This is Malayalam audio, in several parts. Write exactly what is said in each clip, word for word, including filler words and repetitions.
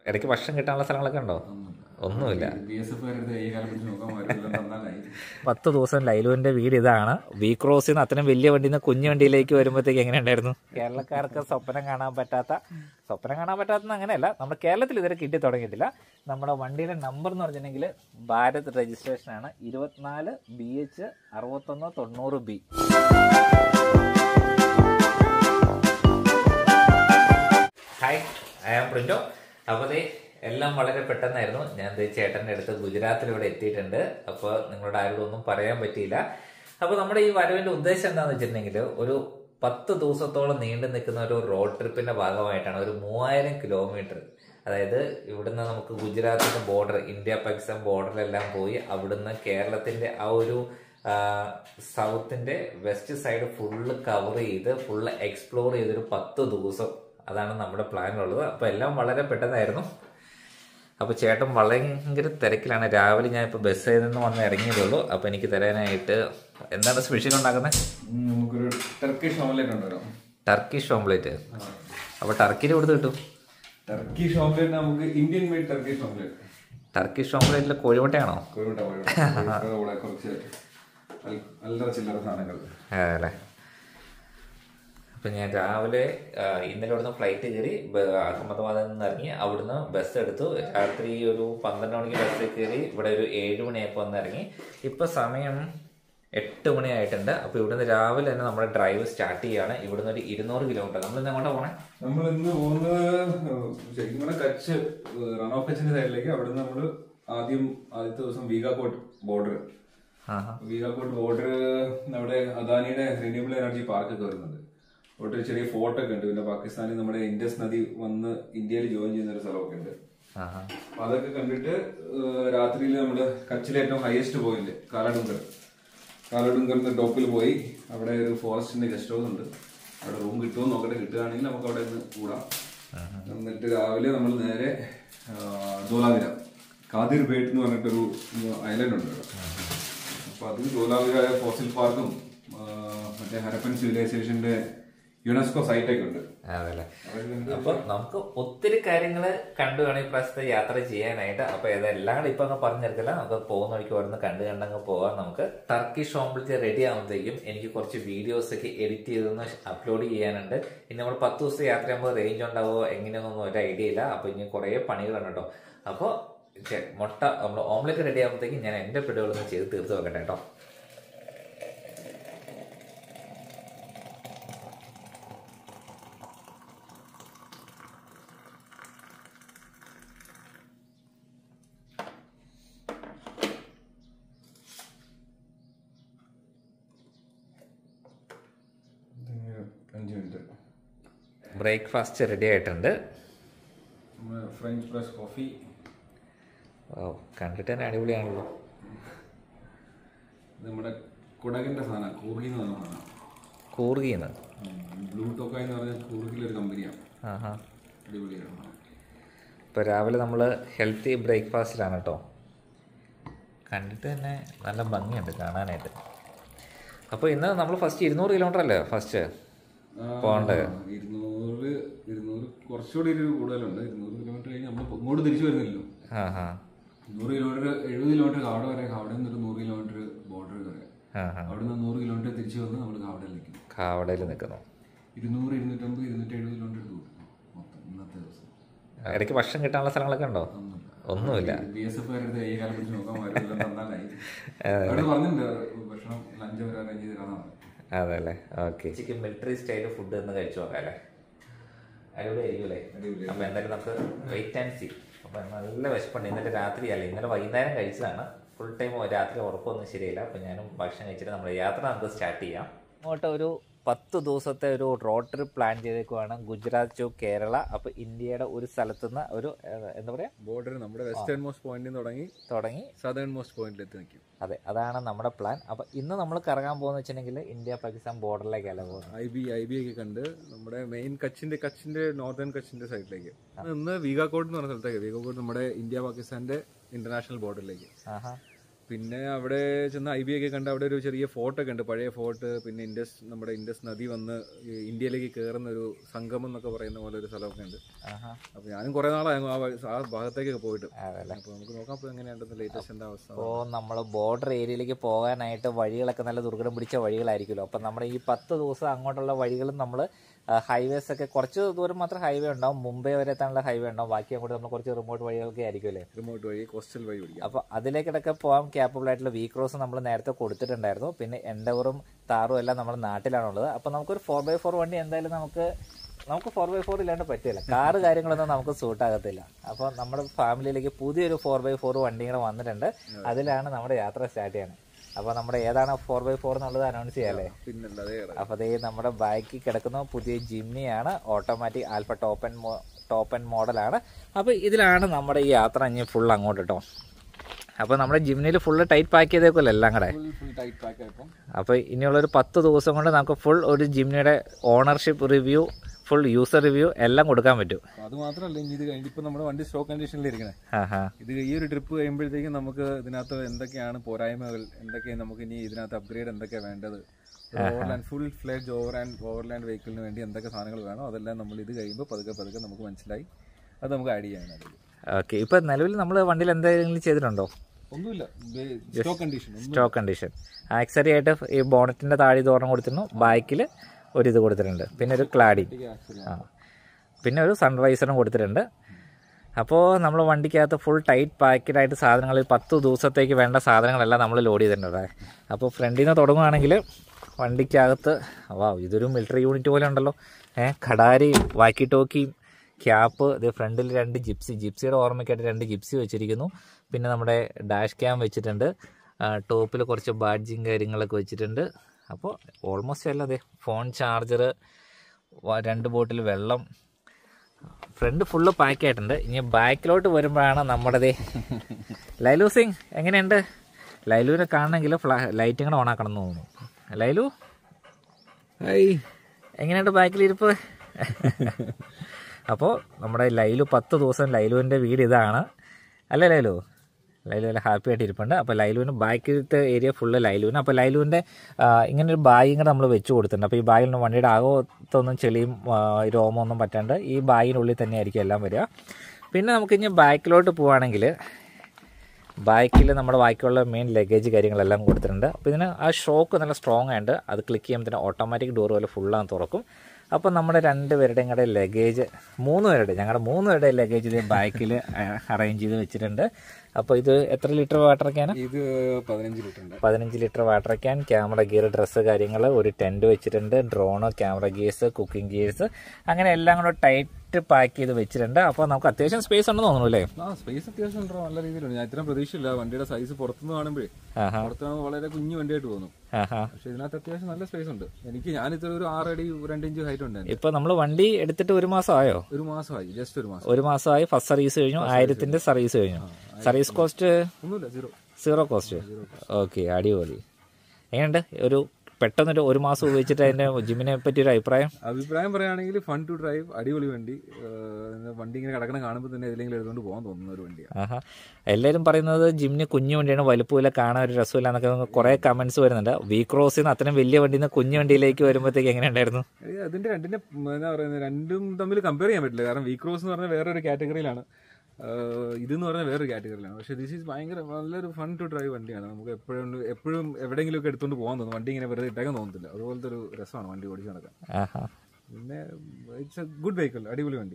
ഇടയ്ക്ക് ഭക്ഷണം കിട്ടാനുള്ള സ്ഥലങ്ങളൊക്കെ ഉണ്ടോ? ഒന്നുമില്ല. പത്ത് ദിവസം ലൈലുവിന്റെ വീട് ഇതാണ്. വി ക്രോസിൽ നിന്ന് അത്രയും വലിയ വണ്ടിയിൽ നിന്ന് കുഞ്ഞു വണ്ടിയിലേക്ക് വരുമ്പോഴത്തേക്ക് എങ്ങനെ ഉണ്ടായിരുന്നു? കേരളക്കാർക്ക് സ്വപ്നം കാണാൻ പറ്റാത്ത സ്വപ്നം കാണാൻ പറ്റാത്ത അങ്ങനെയല്ല, നമ്മുടെ കേരളത്തിൽ ഇതുവരെ കിട്ടി തുടങ്ങിയിട്ടില്ല. നമ്മുടെ വണ്ടിയുടെ നമ്പർ എന്ന് പറഞ്ഞിട്ടുണ്ടെങ്കിൽ ഭാരത് രജിസ്ട്രേഷൻ ആണ്, ഇരുപത്തിനാല് ബി എച്ച് അറുപത്തൊന്ന് തൊണ്ണൂറ് B. Hi, I am Printo. അപ്പോൾ എല്ലാം വളരെ പെട്ടെന്നായിരുന്നു. ഞാൻ ചേട്ടൻ്റെ അടുത്ത് ഗുജറാത്തിൽ ഇവിടെ എത്തിയിട്ടുണ്ട്. അപ്പോൾ നിങ്ങളോട് ആരോടും ഒന്നും പറയാൻ പറ്റിയില്ല. അപ്പോൾ നമ്മുടെ ഈ വരവിന്റെ ഉദ്ദേശം എന്താണെന്ന് വെച്ചിട്ടുണ്ടെങ്കിൽ ഒരു പത്ത് ദിവസത്തോളം നീണ്ടു നിൽക്കുന്ന ഒരു റോഡ് ട്രിപ്പിന്റെ ഭാഗമായിട്ടാണ്. ഒരു മൂവായിരം കിലോമീറ്റർ, അതായത് ഇവിടുന്ന് നമുക്ക് ഗുജറാത്തിന്റെ ബോർഡർ, ഇന്ത്യ പാകിസ്ഥാൻ ബോർഡറിലെല്ലാം പോയി അവിടുന്ന് കേരളത്തിന്റെ ആ ഒരു സൗത്തിന്റെ വെസ്റ്റ് സൈഡ് ഫുള്ള് കവർ ചെയ്ത് ഫുള്ള് എക്സ്പ്ലോർ ചെയ്തൊരു പത്ത് ദിവസം, അതാണ് നമ്മുടെ പ്ലാനുള്ളത്. അപ്പോൾ എല്ലാം വളരെ പെട്ടെന്നായിരുന്നു. അപ്പോൾ ചേട്ടൻ ഭയങ്കര തിരക്കിലാണ്. രാവിലെ ഞാൻ ഇപ്പോൾ ബസ്സിൽ നിന്ന് വന്ന് ഇറങ്ങിയതുള്ളൂ. അപ്പോൾ എനിക്ക് തരാനായിട്ട് എന്താണ് സ്പെഷ്യൽ ഉണ്ടാക്കുന്നത്? നമുക്കൊരു ടർക്കിഷ് ഓംലെറ്റ് ഉണ്ടല്ലോ. Turkish omelette. അപ്പോൾ ടർക്കിയിൽ കൊടുത്ത് കിട്ടും? ടർക്കിഷ് ഓംലെറ്റ് നമുക്ക് Indian made Turkish omelette. Turkish ഓംലെറ്റിൽ കോഴിമുട്ടയാണോ? കോഴിമുട്ട, കുറച്ച് അല്ലറ ചില്ലറ സാധനങ്ങൾ. അതെ. അപ്പം ഞാൻ രാവിലെ ഇന്നലെ അവിടുന്ന് ഫ്ലൈറ്റ് കയറി അഹമ്മദാബാദിൽ നിന്ന് ഇറങ്ങി, അവിടുന്ന് ബസ് എടുത്തു. രാത്രി ഒരു പന്ത്രണ്ട് മണിക്ക് ബസ്സിൽ കയറി ഇവിടെ ഒരു ഏഴ് മണിയായപ്പോൾ വന്ന് ഇറങ്ങി. ഇപ്പം സമയം എട്ട് മണിയായിട്ടുണ്ട്. അപ്പോൾ ഇവിടുന്ന് രാവിലെ തന്നെ നമ്മുടെ ഡ്രൈവ് സ്റ്റാർട്ട് ചെയ്യുകയാണ്. ഇവിടുന്ന് ഒരു ഇരുന്നൂറ് കിലോമീറ്റർ. നമ്മൾ ഇന്ന് എങ്ങോട്ടാണ് പോണേ? നമ്മൾ ഇന്ന് പോകുന്നത് ശരിക്കും പറഞ്ഞാൽ കച്ച്, റൺ ഓഫ് കച്ചിന്റെ സൈഡിലേക്ക്. അവിടുന്ന് നമ്മൾ ആദ്യം ആദ്യത്തെ ദിവസം വീഗാകോട്ട് ബോർഡർ. വീഗാകോട്ട് ബോർഡർ നമ്മുടെ അദാനിയുടെ റിന്യൂവബിൾ എനർജി പാർക്ക് ഒക്കെ വരുന്നുണ്ട്. അവിടെ ഒരു ചെറിയ ഫോർട്ട് ഒക്കെ ഉണ്ട്. പിന്നെ പാകിസ്ഥാനിൽ നമ്മുടെ ഇൻഡസ് നദി വന്ന് ഇന്ത്യയിൽ ജോയിൻ ചെയ്യുന്ന ഒരു സ്ഥലമൊക്കെ ഉണ്ട്. അപ്പൊ അതൊക്കെ കണ്ടിട്ട് രാത്രിയിൽ നമ്മള് കച്ചിലെ ഏറ്റവും ഹയസ്റ്റ് പോയിന്റ് കാലഡുങ്കർ, കാലഡുങ്കറിന്റെ ടോപ്പിൽ പോയി അവിടെ ഒരു ഫോറസ്റ്റിന്റെ ഗസ്റ്റ് ഹൗസ് ഉണ്ട്. അവിടെ റൂം കിട്ടുമോ നോക്കട്ടെ. കിട്ടുകയാണെങ്കിൽ നമുക്ക് അവിടെ നിന്ന് കൂടാം. എന്നിട്ട് രാവിലെ നമ്മൾ നേരെ ധോലാവിര, കാദിർ ബേട്ട് എന്ന് പറഞ്ഞിട്ടൊരു ഐലൻഡ് ഉണ്ട്. അപ്പൊ അത് ധോലാവിര ഫോസിൽ പാർക്കും മറ്റേ ഹരപ്പൻ സിവിലൈസേഷന്റെ യുനെസ്കോ സൈറ്റ് ഒക്കെ ഉണ്ട്. അതല്ലേ. അപ്പൊ നമുക്ക് ഒത്തിരി കാര്യങ്ങൾ കണ്ടു വേണം ഈ പ്രാവശ്യത്തെ യാത്ര ചെയ്യാനായിട്ട്. അപ്പൊ ഇതെല്ലാം കൂടെ ഇപ്പൊ അങ്ങ് പറഞ്ഞെടുക്കില്ല, നമുക്ക് പോകുന്ന വഴിക്ക് ഓരോന്ന് കണ്ടു കണ്ടങ്ങ് പോകാം. നമുക്ക് ടർക്കിഷ് ഓംലെറ്റ് റെഡി ആകുമ്പോഴത്തേക്കും എനിക്ക് കുറച്ച് വീഡിയോസ് ഒക്കെ എഡിറ്റ് ചെയ്തൊന്ന് അപ്ലോഡ് ചെയ്യാനുണ്ട്. ഇനി നമ്മൾ പത്ത് ദിവസത്തെ യാത്രയാകുമ്പോൾ റേഞ്ച് ഉണ്ടാവുമോ എങ്ങനെയൊന്നും ഒരു ഐഡിയ ഇല്ല. അപ്പൊ ഇനി കുറെ പണികളുണ്ട് കേട്ടോ. അപ്പോൾ മുട്ട നമ്മൾ ഓംലെറ്റ് റെഡി ആകുമ്പോഴത്തേക്കും ഞാൻ എന്റെ പിടികളൊന്ന് ചെയ്ത് തീർത്ത് വെക്കട്ടെ കേട്ടോ. ബ്രേക്ക്ഫാസ്റ്റ് റെഡി ആയിട്ടുണ്ട്. French press coffee. ഓ, കണ്ടിട്ട് തന്നെ അടിപൊളിയാണല്ലോ. നമ്മുടെ കുടകിന്റെ സാധനം, കൂർഗി എന്ന് പറഞ്ഞ സാധനം. കൂർഗിന്ന് ബ്ലൂ ടോക്കായി എന്ന് പറഞ്ഞ കൂർഗിലൊരു കമ്പനിയാണ്. ആഹാ, അടിപൊളിയാണ്. ഇപ്പോൾ രാവിലെ നമ്മൾ ഹെൽത്തി ബ്രേക്ക്ഫാസ്റ്റിലാണ് കേട്ടോ. കണ്ടിട്ട് തന്നെ നല്ല ഭംഗിയുണ്ട് കാണാനായിട്ട്. അപ്പോൾ ഇന്ന് നമ്മൾ ഫസ്റ്റ് ഇരുന്നൂറ് കിലോമീറ്റർ അല്ലേ ഫസ്റ്റ് പോകേണ്ടത്? ഇരുന്നൂറ് ഇരുന്നൂറ് കുറച്ചുകൂടി ഒരു കൂടുതലുണ്ട്. ഇരുന്നൂറ് കിലോമീറ്റർ കഴിഞ്ഞ് നമ്മൾ ഇങ്ങോട്ട് തിരിച്ചു വരുന്നില്ലല്ലോ. നൂറ് കിലോമീറ്റർ എഴുപത് കിലോമീറ്റർ കാവട വരെ, കാവടയിൽ നിന്നൊരു നൂറ് കിലോമീറ്റർ ബോർഡർ വരെ, അവിടെ നിന്ന് നൂറ് കിലോമീറ്റർ തിരിച്ചു വന്ന് നമ്മൾ കാവടയിൽ നിൽക്കുന്നു. കാവടയിൽ നിൽക്കുന്നു. ഇരുന്നൂറ് ഇരുന്നൂറ്റമ്പത് ഇരുന്നൂറ്റി എഴുപത് കിലോമീറ്റർ ദൂരം മൊത്തം ഇന്നത്തെ ദിവസം. ഇടയ്ക്ക് ഭക്ഷണം കിട്ടാനുള്ള സ്ഥലങ്ങളൊക്കെ ഉണ്ടോ? ഒന്നുമില്ല. ബി എസ് എഫ് കാരുടെ ഈ കാലം പിടിച്ച് നോക്കാൻ തന്നാലായി. അവിടെ പറഞ്ഞിട്ടുണ്ട് ഭക്ഷണം ലഞ്ച് വരെ അറേഞ്ച് ചെയ്ത് തരാന്നാണ്. അതല്ലേ, okay. Chicken military style food എന്ന് കഴിച്ചു നോക്കാം അല്ലേ? അടിപൊളി ആയിരിക്കുമല്ലേ? അപ്പം എന്തായാലും നമുക്ക് വെയിറ്റ് ആൻഡ് സീ. അപ്പം നല്ല വിശപ്പുണ്ട്. ഇന്നലെ രാത്രിയല്ല, ഇന്നലെ വൈകുന്നേരം കഴിച്ചതാണ്. ഫുൾ ടൈം രാത്രി ഉറപ്പമൊന്നും ശരിയില്ല. അപ്പം ഞാനും ഭക്ഷണം കഴിച്ചിട്ട് നമ്മുടെ യാത്ര നമുക്ക് സ്റ്റാർട്ട് ചെയ്യാം. അങ്ങോട്ട് ഒരു പത്ത് ദിവസത്തെ ഒരു റോഡ് ട്രിപ്പ് പ്ലാൻ ചെയ്തേക്കുവാണ്. ഗുജറാത്ത് ടു കേരള. അപ്പോൾ ഇന്ത്യയുടെ ഒരു സ്ഥലത്തുനിന്ന് ഒരു എന്താ പറയുക ബോർഡർ, നമ്മുടെ വെസ്റ്റേൺ മോസ്റ്റ് പോയിന്റിൽ തുടങ്ങി തുടങ്ങി സദേൺ മോസ്റ്റ് പോയിന്റിൽ എത്തി നിൽക്കും. അതെ, അതാണ് നമ്മുടെ പ്ലാൻ. അപ്പോൾ ഇന്ന് നമ്മൾ കറങ്ങാൻ പോകുന്ന വെച്ചിട്ടുണ്ടെങ്കിൽ ഇന്ത്യ പാകിസ്ഥാൻ ബോർഡറിലേക്കല്ല പോകുന്നത്. ഐ ബി ഐ ബി ഒക്കെ കണ്ട് നമ്മുടെ മെയിൻ കച്ചിന്റെ കച്ചിന്റെ നോർത്തേൺ കച്ചിന്റെ സൈഡിലേക്ക്. ഇന്ന് വീഗാകോട്ട് എന്ന് പറഞ്ഞ സ്ഥലത്തേക്ക്. വീഗാകോട്ട് നമ്മുടെ ഇന്ത്യ പാകിസ്ഥാന്റെ ഇന്റർനാഷണൽ ബോർഡറിലേക്ക്. പിന്നെ അവിടെ ചെന്ന് ഐ ബി ഒക്കെ കണ്ട് അവിടെ ഒരു ചെറിയ ഫോർട്ട് ഒക്കെ ഉണ്ട്, പഴയ ഫോർട്ട്. പിന്നെ ഇൻഡസ് നമ്മുടെ ഇൻഡസ് നദി വന്ന് ഇന്ത്യയിലേക്ക് കയറുന്ന ഒരു സംഗമം എന്നൊക്കെ പറയുന്ന പോലെ ഒരു സ്ഥലമൊക്കെ ഉണ്ട്. അപ്പൊ ഞാനും കുറെ നാളായി ആ ഭാഗത്തേക്കൊക്കെ പോയിട്ട്. അപ്പൊ നമുക്ക് നോക്കാം അപ്പൊ എങ്ങനെയുണ്ടെന്ന് ലേറ്റസ്റ്റ് എന്താ അവസ്ഥ. അപ്പോൾ നമ്മൾ ബോർഡർ ഏരിയയിലേക്ക് പോകാനായിട്ട് വഴികളൊക്കെ നല്ല ദുർഘടം പിടിച്ച വഴികളായിരിക്കുമല്ലോ. അപ്പം നമ്മുടെ ഈ പത്ത് ദിവസം അങ്ങോട്ടുള്ള വഴികളും നമ്മൾ ഹൈവേസ് ഒക്കെ കുറച്ച് ദൂരം മാത്രം ഹൈവേ ഉണ്ടാവും, മുംബൈ വരെ എത്താനുള്ള ഹൈവേ ഉണ്ടാവും, ബാക്കി അങ്ങോട്ട് നമ്മൾ കുറച്ച് റിമോട്ട് വഴികളൊക്കെ ആയിരിക്കും അല്ലേ, റിമോട്ട് വഴി കോസ്റ്റൽ വഴി പിടിക്കാം. അപ്പോൾ അതിലേക്കിടയ്ക്ക് പോകാൻ ക്യാപ്പബിൾ ആയിട്ടുള്ള വി ക്രോസ് നമ്മൾ നേരത്തെ കൊടുത്തിട്ടുണ്ടായിരുന്നു. പിന്നെ എൻഡവറും താറും എല്ലാം നമ്മുടെ നാട്ടിലാണുള്ളത്. അപ്പോൾ നമുക്കൊരു ഫോർ ബൈ ഫോർ വണ്ടി എന്തായാലും നമുക്ക് നമുക്ക് ഫോർ ബൈ ഫോർ ഇല്ലാണ്ട് പറ്റില്ല, കാറ് കാര്യങ്ങളൊന്നും നമുക്ക് സൂട്ട് ആകത്തില്ല. അപ്പോൾ നമ്മുടെ ഫാമിലിയിലേക്ക് പുതിയൊരു ഫോർ ബൈ ഫോർ വണ്ടി കൂടെ വന്നിട്ടുണ്ട്, അതിലാണ് നമ്മുടെ യാത്ര സ്റ്റാർട്ട് ചെയ്യുന്നത്. അപ്പോൾ നമ്മുടെ ഏതാണ് ഫോർ ബൈ ഫോർ എന്നുള്ളത് അനൗൺസ് ചെയ്യാല്ലേ. അപ്പോൾ അതേ നമ്മുടെ ബാക്കിൽ കിടക്കുന്ന പുതിയ ജിമ്നിയാണ്, automatic alpha top and top and മോഡലാണ്. അപ്പോൾ ഇതിലാണ് നമ്മുടെ ഈ യാത്ര ഇനി ഫുൾ അങ്ങോട്ട് കേട്ടോ. അപ്പോൾ നമ്മുടെ ജിമ്നിയിൽ ഫുള്ള് ടൈറ്റ് പാക്ക് ചെയ്തേക്കുമല്ലോ എല്ലാം കൂടെ. അപ്പോൾ ഇനിയുള്ളൊരു പത്ത് ദിവസം കൊണ്ട് നമുക്ക് ഫുൾ ഒരു ജിമ്നിയുടെ ownership review, full user review എല്ലാം കൊടുക്കാൻ പറ്റും. അത് മാത്രമല്ല, ഇനി ഇത് കഴിഞ്ഞിപ്പോ നമ്മുടെ വണ്ടി സ്റ്റോക്ക് കണ്ടീഷനിൽ ഇരിക്കണേ. ഇത് ഈ ഒരു ട്രിപ്പ് കഴിയുമ്പോഴത്തേക്കും നമുക്ക് ഇതിനകത്ത് എന്തൊക്കെയാണ് പോരായ്മകൾ, എന്തൊക്കെയാണ് നമുക്ക് ഇനി ഇതിനകത്ത് അപ്ഗ്രേഡ് എന്തൊക്കെയാണ് വേണ്ടത്, overland full fledge over and overland വെഹിക്കിളിന് വേണ്ടി എന്തൊക്കെ സാധനങ്ങൾ വേണോ അതെല്ലാം നമ്മൾ ഇത് കഴിയുമ്പോൾ പതുക്കെ പതുക്കെ നമുക്ക് മനസ്സിലായി, അത് നമുക്ക് ആഡ് ചെയ്യാനാണ്. ഓക്കെ, ഇപ്പൊ നിലവിൽ നമ്മൾ വണ്ടിയിൽ എന്തെങ്കിലും ചെയ്തിട്ടുണ്ടോ? ഒന്നുമില്ല, stock condition. Stock condition accessory ആയിട്ട് ഈ ബോണറ്റിന്റെ താഴെ തോരണം കൊടുത്തിരുന്നു, ബാക്കിൽ ഒരിത് കൊടുത്തിട്ടുണ്ട്, പിന്നെ ഒരു ക്ലാഡി, ആ പിന്നെ ഒരു സൺവൈസറും കൊടുത്തിട്ടുണ്ട്. അപ്പോൾ നമ്മൾ വണ്ടിക്കകത്ത് ഫുൾ ടൈറ്റ് പാക്കഡായിട്ട് സാധനങ്ങൾ പത്ത് ദിവസത്തേക്ക് വേണ്ട സാധനങ്ങളെല്ലാം നമ്മൾ ലോഡ് ചെയ്തിട്ടുണ്ട്. അപ്പോൾ ഫ്രണ്ടിൽ നിന്ന് തുടങ്ങുകയാണെങ്കിൽ വണ്ടിക്കകത്ത് വാ ഇതൊരു മിലിറ്ററി യൂണിറ്റ് പോലെ ഉണ്ടല്ലോ, ഏഹ് ഖടാരിയും വാക്കി ടോക്കിയും ക്യാപ്പ്, ഇത് ഫ്രണ്ടിൽ രണ്ട് ജിപ്സി, ജിപ്സിയുടെ ഓർമ്മയ്ക്കായിട്ട് രണ്ട് ജിപ്സി വെച്ചിരിക്കുന്നു. പിന്നെ നമ്മുടെ ഡാഷ് ക്യാം വെച്ചിട്ടുണ്ട്, ടോപ്പിൽ കുറച്ച് ബാഡ്ജിങ് കാര്യങ്ങളൊക്കെ വെച്ചിട്ടുണ്ട്. അപ്പോൾ ഓൾമോസ്റ്റ് എല്ലാം അതെ, ഫോൺ ചാർജർ, രണ്ട് ബോട്ടിൽ വെള്ളം, ഫ്രണ്ട് ഫുള്ള് പാക്ക് ആയിട്ടുണ്ട്. ഇനി ബാക്കിലോട്ട് വരുമ്പോഴാണ് നമ്മുടേത് ലൈലു സിംഗ് എങ്ങനെയുണ്ട്? ലൈലുവിനെ കാണണമെങ്കിൽ ഫ്ലാ ലൈറ്റ് ഇങ്ങനെ ഓണാക്കണം എന്ന് തോന്നുന്നു. ലൈലു എങ്ങനെയുണ്ട് ബാക്കിലിരിപ്പ്? അപ്പോൾ നമ്മുടെ ലൈലു പത്ത് ദിവസം ലൈലുവിൻ്റെ വീട് ഇതാണ് അല്ലേ ലൈലു? ലൈലു നല്ല ഹാപ്പി ആയിട്ട് ഇരിപ്പുണ്ട്. അപ്പോൾ ലൈലുവിന് ബാക്കിലത്തെ ഏരിയ ഫുള്ള് ലൈലുവിന്. അപ്പോൾ ലൈലുവിൻ്റെ ഇങ്ങനൊരു ബാഗും കൂടെ നമ്മൾ വെച്ച് കൊടുത്തിട്ടുണ്ട്. അപ്പോൾ ഈ ബാഗിൽ വണ്ടിയുടെ ആകത്തൊന്നും ചെളിയും രോമമൊന്നും പറ്റാണ്ട് ഈ ബാഗിനുള്ളിൽ തന്നെ ആയിരിക്കും എല്ലാം വരിക. പിന്നെ നമുക്ക് ഇനി ബാക്കിലോട്ട് പോവുകയാണെങ്കിൽ ബാക്കിൽ നമ്മുടെ ബാക്കിയുള്ള മെയിൻ ലഗേജ് കാര്യങ്ങളെല്ലാം കൊടുത്തിട്ടുണ്ട്. അപ്പോൾ ഇതിന് ആ ഷോക്ക് നല്ല സ്ട്രോങ് ആയിട്ട് അത് ക്ലിക്ക് ചെയ്യുമ്പോൾ തന്നെ ഓട്ടോമാറ്റിക് ഡോർ പോലെ ഫുള്ളാണ് തുറക്കും. അപ്പോൾ നമ്മുടെ രണ്ട് പേരുടെയും കൂടെ ലഗേജ്, മൂന്ന് പേരുടെ ഞങ്ങളുടെ മൂന്ന് പേരുടെ ലഗേജ് ഇത് ബാക്കിൽ അറേഞ്ച് ചെയ്ത് വെച്ചിട്ടുണ്ട്. അപ്പോൾ ഇത് എത്ര ലിറ്റർ വാട്ടർ ക്യാൻ? ഇത് പതിനഞ്ച് ലിറ്റർ പതിനഞ്ച് litre water can, camera gear, dress കാര്യങ്ങൾ, ഒരു ടെൻറ്റ് വെച്ചിട്ടുണ്ട്, drone, camera gears, cooking gears, അങ്ങനെ എല്ലാം കൂടെ ടൈറ്റ് പാക്ക് ചെയ്ത് വെച്ചിട്ടുണ്ട്. അപ്പോൾ നമുക്ക് അത്യാവശ്യം സ്പേസ് ഉണ്ടെന്ന് തോന്നുന്നു അല്ലേ? ആ സ്പേസ് അത്യാവശ്യം ഉണ്ടോ, നല്ല രീതിയിലുണ്ട്. ഞാൻ ഇത്രയും പ്രതീക്ഷയില്ല, വണ്ടിയുടെ സൈസ് പുറത്തുനിന്ന് കാണുമ്പോഴേ പുറത്തുനിന്ന് വളരെ കുഞ്ഞു വണ്ടിയായിട്ട് തോന്നും. പക്ഷെ ഇതിനകത്ത് അത്യാവശ്യം നല്ല സ്പേസ് ഉണ്ട്. എനിക്ക് ഞാനിത്ര ഒരു ആറടി രണ്ട് ഇഞ്ച് ഹൈറ്റ് ഉണ്ട്. ഇപ്പൊ നമ്മൾ വണ്ടി എടുത്തിട്ട് ഒരു മാസമായോ? ഒരു മാസമായി, ജസ്റ്റ് ഒരു മാസം ഒരു മാസമായി. ഫസ്റ്റ് സർവീസ് കഴിഞ്ഞു, ആയിരത്തിന്റെ സർവീസ് കഴിഞ്ഞു. സർവീസ് കോസ്റ്റ് ഒന്നുമില്ല, സീറോ സീറോ കോസ്റ്റ്. ഓക്കെ, അടിപൊളി. എങ്ങനെയുണ്ട് ഒരു പെട്ടെന്നൊരു ഒരു മാസം ഉപയോഗിച്ചിട്ട് അതിന്റെ ജിമ്മിനെ പറ്റി ഒരു അഭിപ്രായം? അഭിപ്രായം പറയുകയാണെങ്കിൽ ഫൺ ടു ഡ്രൈവ്, അടിപൊളി വണ്ടി. വണ്ടി ഇങ്ങനെ കിടക്കണ കാണുമ്പോൾ തന്നെ ഏതെങ്കിലും എടുത്തുകൊണ്ട് പോകാൻ തോന്നുന്ന ഒരു വണ്ടിയാണ്. ആഹാ, എല്ലാവരും പറയുന്നത് ജിമ്മിന് കുഞ്ഞു വണ്ടിയാണ്, വലുപ്പമില്ല, കാണാൻ ഒരു രസമില്ല എന്നൊക്കെ കുറെ കമന്റ്സ് വരുന്നുണ്ട്. വി ക്രോസിൽ നിന്ന് അത്രയും വലിയ വണ്ടിയിൽ നിന്ന് കുഞ്ഞു വണ്ടിയിലേക്ക് വരുമ്പോഴത്തേക്ക് എങ്ങനെ ഉണ്ടായിരുന്നു? അതിന്റെ രണ്ടിന്റെ എന്താ പറയുന്നത്, രണ്ടും തമ്മിൽ കമ്പയർ ചെയ്യാൻ പറ്റില്ല. കാരണം വി ക്രോസ് എന്ന് പറഞ്ഞാൽ വേറൊരു കാറ്റഗറിയിലാണ്, ഇതെന്ന് പറഞ്ഞാൽ വേറൊരു കാറ്റഗറിയിലാണ്. പക്ഷേ ദിസ് ഈസ് ഭയങ്കര നല്ലൊരു ഫൺ ടു ഡ്രൈവ് വണ്ടിയാണ്. നമുക്ക് എപ്പോഴും എപ്പോഴും എവിടെയെങ്കിലും ഒക്കെ എടുത്തുകൊണ്ട് പോകാൻ തോന്നും, വണ്ടി ഇങ്ങനെ വെറുതെ ഇട്ടേക്കാൻ തോന്നത്തില്ല. അതുപോലത്തെ ഒരു രസമാണ് വണ്ടി ഓടിച്ച് നടക്കാൻ. പിന്നെ ഇറ്റ്സ് എ ഗുഡ് വെഹിക്കിൾ, അടിപൊളി വണ്ടി.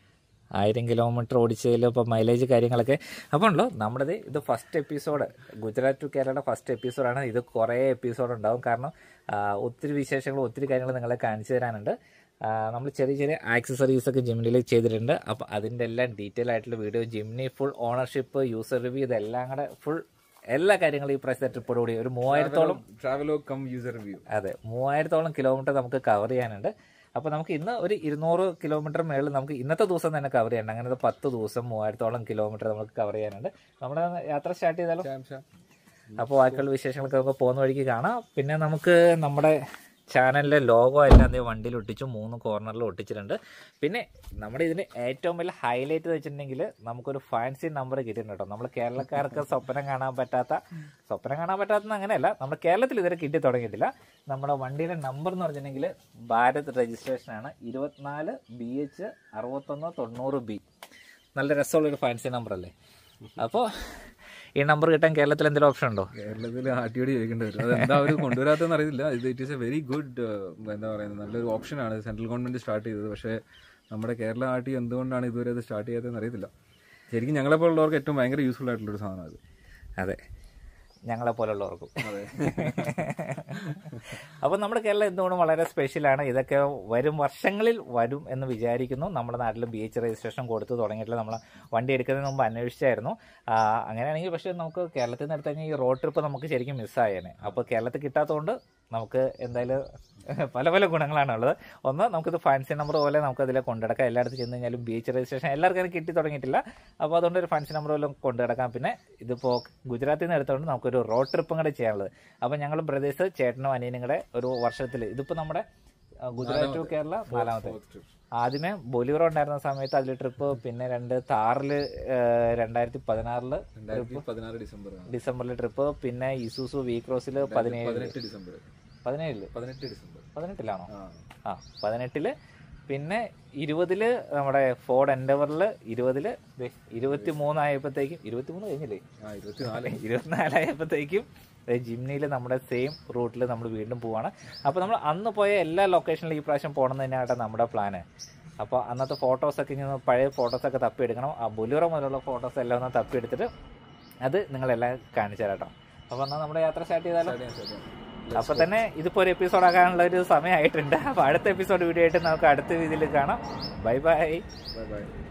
ആയിരം കിലോമീറ്റർ ഓടിച്ചതിൽ ഇപ്പോൾ മൈലേജ് കാര്യങ്ങളൊക്കെ അപ്പോൾ ഉണ്ടല്ലോ. നമ്മുടേത് ഇത് ഫസ്റ്റ് എപ്പിസോഡ്, ഗുജറാത്ത് ടു കേരളയുടെ ഫസ്റ്റ് എപ്പിസോഡാണ്. ഇത് കുറേ എപ്പിസോഡ് ഉണ്ടാവും, കാരണം ഒത്തിരി വിശേഷങ്ങളും ഒത്തിരി കാര്യങ്ങൾ നിങ്ങളെ കാണിച്ചു തരാനുണ്ട്. നമ്മൾ ചെറിയ ചെറിയ ആക്സസറീസൊക്കെ ജിമ്നിയിൽ ചെയ്തിട്ടുണ്ട്. അപ്പോൾ അതിൻ്റെ എല്ലാം ഡീറ്റെയിൽ ആയിട്ടുള്ള video, Jimny full ownership, user review, ഇതെല്ലാം കൂടെ ഫുൾ എല്ലാ കാര്യങ്ങളും ഈ പ്രാവശ്യത്തെ ട്രിപ്പോടുകൂടി ഒരു മൂവായിരത്തോളം ട്രാവലോ കം യൂസർ റിവ്യൂ, അതെ മൂവായിരത്തോളം കിലോമീറ്റർ നമുക്ക് കവർ ചെയ്യാനുണ്ട്. അപ്പോൾ നമുക്ക് ഇന്ന് ഒരു ഇരുന്നൂറ് കിലോമീറ്റർ മേളിൽ നമുക്ക് ഇന്നത്തെ ദിവസം തന്നെ കവർ ചെയ്യണം. അങ്ങനത്തെ പത്ത് ദിവസം മൂവായിരത്തോളം കിലോമീറ്റർ നമുക്ക് കവർ ചെയ്യാനുണ്ട്. നമ്മുടെ യാത്ര സ്റ്റാർട്ട് ചെയ്താലോ? അപ്പോൾ ബാക്കിയുള്ള വിശേഷങ്ങളൊക്കെ നമുക്ക് പോകുന്ന വഴിക്ക് കാണാം. പിന്നെ നമുക്ക് നമ്മുടെ ചാനലിലെ ലോഗോ എല്ലാം അതേ വണ്ടിയിൽ ഒട്ടിച്ചു, മൂന്ന് കോർണറിൽ ഒട്ടിച്ചിട്ടുണ്ട്. പിന്നെ നമ്മുടെ ഇതിന് ഏറ്റവും വലിയ ഹൈലൈറ്റ് എന്ന് വെച്ചിട്ടുണ്ടെങ്കിൽ നമുക്കൊരു ഫാൻസി നമ്പർ കിട്ടിയിട്ടുണ്ട് കേട്ടോ. നമ്മൾ കേരളക്കാർക്ക് സ്വപ്നം കാണാൻ പറ്റാത്ത സ്വപ്നം കാണാൻ പറ്റാത്ത അങ്ങനെയല്ല, നമ്മുടെ കേരളത്തിൽ ഇതുവരെ കിട്ടി തുടങ്ങിയിട്ടില്ല. നമ്മുടെ വണ്ടിയുടെ നമ്പർ എന്ന് പറഞ്ഞിട്ടുണ്ടെങ്കിൽ ഭാരത് രജിസ്ട്രേഷനാണ്, ഇരുപത്തിനാല് ബി എച്ച് അറുപത്തൊന്ന് തൊണ്ണൂറ് ബി. നല്ല രസമുള്ളൊരു ഫാൻസി നമ്പർ അല്ലേ? അപ്പോൾ ഈ നമ്പർ കിട്ടാൻ കേരളത്തിൽ എന്തെങ്കിലും ഓപ്ഷൻ ഉണ്ടോ? കേരളത്തിൽ ആർട്ടിയോട് ചോദിക്കേണ്ടി വരും. അത് എന്താ അവർ കൊണ്ടുവരാത്തെന്ന് അറിയില്ല. ഇത് it is a very good എന്താ പറയുന്നത് നല്ലൊരു ഓപ്ഷനാണ് സെൻട്രൽ ഗവൺമെന്റ് സ്റ്റാർട്ട് ചെയ്തത്. പക്ഷേ നമ്മുടെ കേരള ആർട്ടി എന്തുകൊണ്ടാണ് ഇതുവരെ അത് സ്റ്റാർട്ട് ചെയ്യാത്തതെന്ന് അറിയത്തില്ല. ശരിക്കും ഞങ്ങളെപ്പോലുള്ളവർക്ക് ഏറ്റവും ഭയങ്കര യൂസ്ഫുൾ ആയിട്ടുള്ളൊരു സാധനം അത്. അതെ, ഞങ്ങളെ പോലുള്ളവർക്കും. അപ്പോൾ നമ്മുടെ കേരളം എന്തുകൊണ്ടും വളരെ സ്പെഷ്യലാണ്. ഇതൊക്കെ വരും വർഷങ്ങളിൽ വരും എന്ന് വിചാരിക്കുന്നു. നമ്മുടെ നാട്ടിലും ബി എച്ച് രജിസ്ട്രേഷൻ കൊടുത്തു തുടങ്ങിയിട്ടില്ല. നമ്മൾ വണ്ടി എടുക്കുന്നതിന് മുമ്പ് അന്വേഷിച്ചായിരുന്നു. അങ്ങനെയാണെങ്കിൽ പക്ഷേ നമുക്ക് കേരളത്തിൽ നിന്ന് എടുത്തു കഴിഞ്ഞാൽ ഈ റോഡ് ട്രിപ്പ് നമുക്ക് ശരിക്കും മിസ്സായേനെ. അപ്പോൾ കേരളത്തിൽ കിട്ടാത്തതുകൊണ്ട് നമുക്ക് എന്തായാലും പല പല ഗുണങ്ങളാണുള്ളത്. ഒന്ന്, നമുക്കിത് ഫാൻസി നമ്പർ പോലെ നമുക്ക് അതിൽ കൊണ്ടുനടക്കാം. എല്ലായിടത്തും ചെന്ന് കഴിഞ്ഞാലും ബി എച്ച് രജിസ്ട്രേഷൻ എല്ലാവർക്കും അത് കിട്ടി തുടങ്ങിയിട്ടില്ല. അപ്പോൾ അതുകൊണ്ട് ഒരു ഫാൻസി നമ്പർ പോലെ കൊണ്ടുനടക്കാം. പിന്നെ ഇതിപ്പോൾ ഗുജറാത്തിൽ നിന്ന് എടുത്തുകൊണ്ട് നമുക്കൊരു റോഡ് ട്രിപ്പും കൂടെ ചെയ്യാനുള്ളത്. അപ്പോൾ ഞങ്ങൾ ബ്രദേഴ്സ് ചേട്ടനും അനിയനും കൂടെ ഒരു വർഷത്തിൽ ഇതിപ്പോൾ നമ്മുടെ ഗുജറാത്ത് ടു കേരള നാലാമത്തെ. ആദ്യമേ ബൊലീറോ ഉണ്ടായിരുന്ന സമയത്ത് അതിൽ ട്രിപ്പ്, പിന്നെ രണ്ട് താറില് രണ്ടായിരത്തി പതിനാറില് ഡിസംബറിൽ ട്രിപ്പ്, പിന്നെ ഇസൂസു വി ക്രോസിൽ പതിനേഴ് ഡിസംബർ പതിനേഴില് പതിനെട്ട് ഡിസംബർ പതിനെട്ടിലാണോ? ആ പതിനെട്ടില്. പിന്നെ ഇരുപതില് നമ്മുടെ ഫോർഡ് എൻഡവറില് ഇരുപതില് ഇരുപത്തി മൂന്നായപ്പോഴത്തേക്കും ഇരുപത്തി മൂന്ന് കഴിഞ്ഞില്ലേ ഇരുപത്തിനാലായപ്പോഴത്തേക്കും ജിംനിയിൽ നമ്മുടെ സെയിം റൂട്ടിൽ നമ്മൾ വീണ്ടും പോവാണ്. അപ്പോൾ നമ്മൾ അന്ന് പോയ എല്ലാ ലൊക്കേഷനിലും ഈ പ്രാവശ്യം പോകണം തന്നെയാട്ടെ നമ്മുടെ പ്ലാന്. അപ്പോൾ അന്നത്തെ ഫോട്ടോസൊക്കെ ഇങ്ങനെ പഴയ ഫോട്ടോസൊക്കെ തപ്പിയെടുക്കണം. ആ ബൊലീറോ മുതലുള്ള ഫോട്ടോസ് എല്ലാം ഒന്ന് തപ്പിയെടുത്തിട്ട് അത് നിങ്ങളെല്ലാം കാണിച്ചു തരാം കേട്ടോ. അപ്പോൾ എന്നാൽ നമ്മുടെ യാത്ര സ്റ്റാർട്ട് ചെയ്താലോ? അപ്പോൾ തന്നെ ഇതിപ്പോൾ ഒരു എപ്പിസോഡ് ആകാനുള്ള ഒരു സമയമായിട്ടുണ്ട്. അപ്പോൾ അടുത്ത എപ്പിസോഡ് വീഡിയോ ആയിട്ട് നമുക്ക് അടുത്ത രീതിയിൽ കാണാം. Bye bye. Bye by.